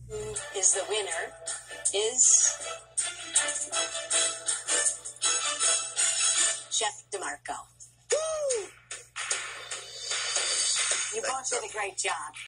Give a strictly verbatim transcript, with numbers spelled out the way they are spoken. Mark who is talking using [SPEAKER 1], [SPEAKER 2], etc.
[SPEAKER 1] is the winner is Chef DeMarco. Woo! You both did a great job.